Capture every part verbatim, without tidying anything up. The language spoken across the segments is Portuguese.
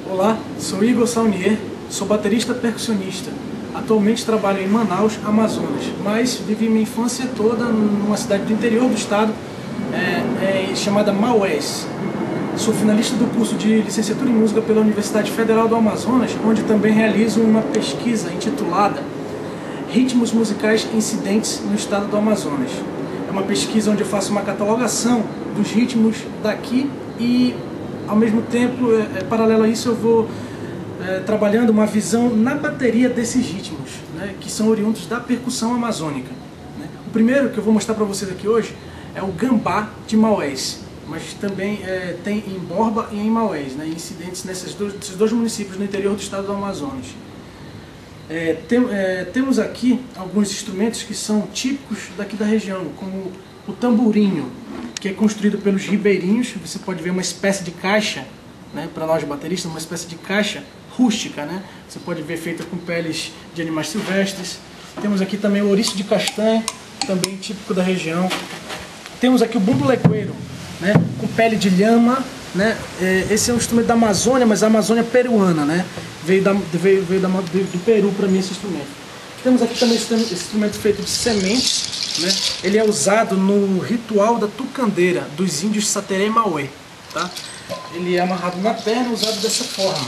Olá, sou Igor Saunier, sou baterista percussionista. Atualmente trabalho em Manaus, Amazonas, mas vivi minha infância toda numa cidade do interior do estado é, é, chamada Maués. Sou finalista do curso de licenciatura em música pela Universidade Federal do Amazonas, onde também realizo uma pesquisa intitulada Ritmos Musicais Incidentes no Estado do Amazonas. É uma pesquisa onde eu faço uma catalogação dos ritmos daqui e, ao mesmo tempo, é, é, paralelo a isso, eu vou é, trabalhando uma visão na bateria desses ritmos, né, que são oriundos da percussão amazônica. Né. O primeiro que eu vou mostrar para vocês aqui hoje é o gambá de Maués, mas também é, tem em Borba e em Maués, né, incidentes nesses dois, nesses dois municípios no interior do estado do Amazonas. É, tem, é, temos aqui alguns instrumentos que são típicos daqui da região, como o tamborinho, que é construído pelos ribeirinhos. Você pode ver uma espécie de caixa, né, para nós bateristas, uma espécie de caixa rústica, né? Você pode ver feita com peles de animais silvestres. Temos aqui também o ouriço de castanha, também típico da região. Temos aqui o bumbo legueiro, né, com pele de lhama, né? É, esse é um instrumento da Amazônia, mas a Amazônia peruana, né? Veio, da, veio, veio da, do Peru para mim esse instrumento. Temos aqui também esse instrumento feito de sementes, né? Ele é usado no ritual da tucandeira dos índios Sateré e Maué, tá? Ele é amarrado na perna, usado dessa forma,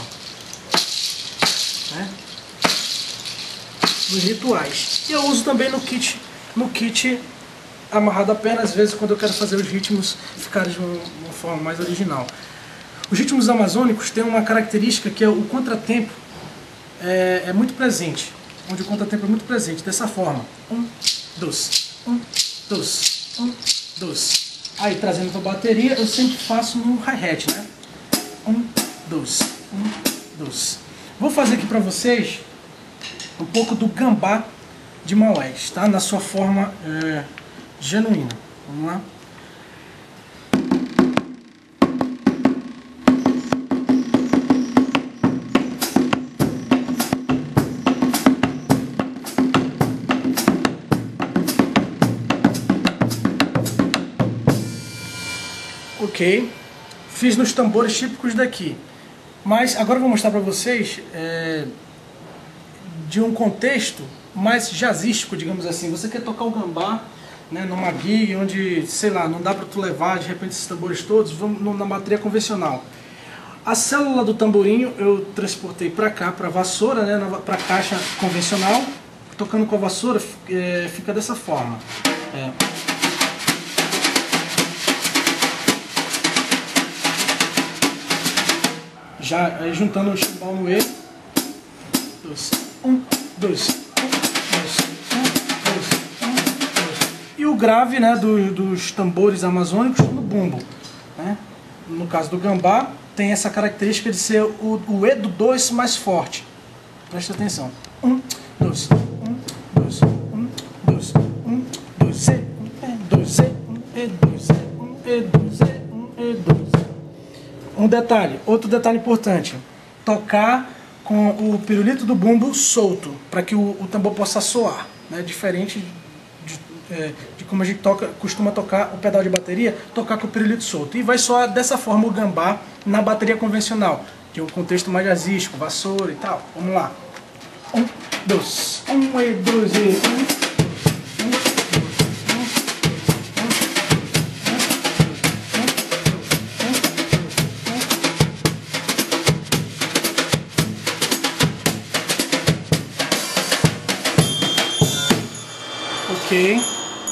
né, nos rituais. E eu uso também no kit, no kit amarrado à perna, às vezes quando eu quero fazer os ritmos ficarem de uma, uma forma mais original. Os ritmos amazônicos têm uma característica que é o contratempo é, é muito presente, onde o contratempo é muito presente, dessa forma. Um, dois, um, dois, um, dois. Aí, trazendo para a bateria, eu sempre faço no hi-hat, né? Um, dois, um, dois. Vou fazer aqui para vocês um pouco do gambá de Maués, tá? Na sua forma é, genuína. Vamos lá? Ok, fiz nos tambores típicos daqui, mas agora eu vou mostrar para vocês é, de um contexto mais jazzístico, digamos assim. Você quer tocar o gambá, né, numa gig onde, sei lá, não dá para tu levar de repente esses tambores todos, vamos na bateria convencional. A célula do tamborinho eu transportei para cá, para a vassoura, né, para a caixa convencional. Tocando com a vassoura é, fica dessa forma. É. Já aí, juntando o chimbal no E. Dois, um, dois, um, dois, um, dois, um, dois. E o grave, né, do, dos tambores amazônicos no bumbo, né? No caso do gambá, tem essa característica de ser o, o E do dois mais forte. Presta atenção. Um, dois, um, dois, um, dois, um, dois, E, um, E, dois, E, um, E, dois, E, um, E, dois, E, um, E, dois. Um detalhe, outro detalhe importante, tocar com o pirulito do bumbo solto, para que o, o tambor possa soar, né? Diferente de, é, de como a gente toca, costuma tocar o pedal de bateria, tocar com o pirulito solto. E vai soar dessa forma o gambá na bateria convencional, que é um contexto mais jazzístico, vassoura e tal. Vamos lá. Um, dois, um e dois e um. Ok.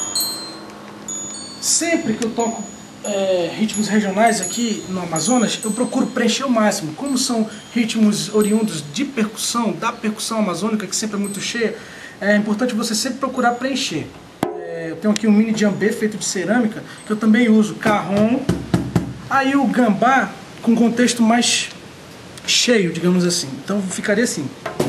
Sempre que eu toco é, ritmos regionais aqui no Amazonas, eu procuro preencher o máximo. Como são ritmos oriundos de percussão, da percussão amazônica, que sempre é muito cheia, é importante você sempre procurar preencher. É, eu tenho aqui um mini djambê feito de cerâmica, que eu também uso carrom. Aí o gambá com contexto mais cheio, digamos assim. Então ficaria assim.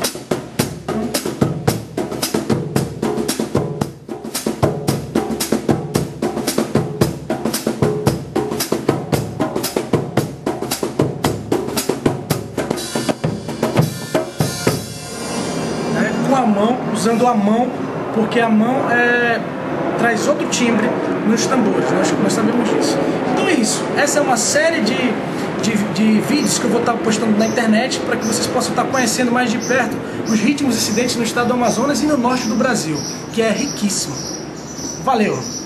A mão, usando a mão, porque a mão é, traz outro timbre nos tambores, nós, nós sabemos disso. Então é isso, essa é uma série de, de, de vídeos que eu vou estar postando na internet para que vocês possam estar conhecendo mais de perto os ritmos incidentes no estado do Amazonas e no norte do Brasil, que é riquíssimo. Valeu!